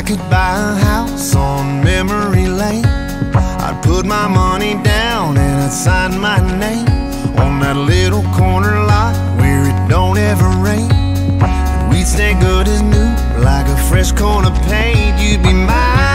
I could buy a house on memory lane, I'd put my money down and I'd sign my name on that little corner lot where it don't ever rain. And we'd stay good as new, like a fresh coat of paint. You'd be mine.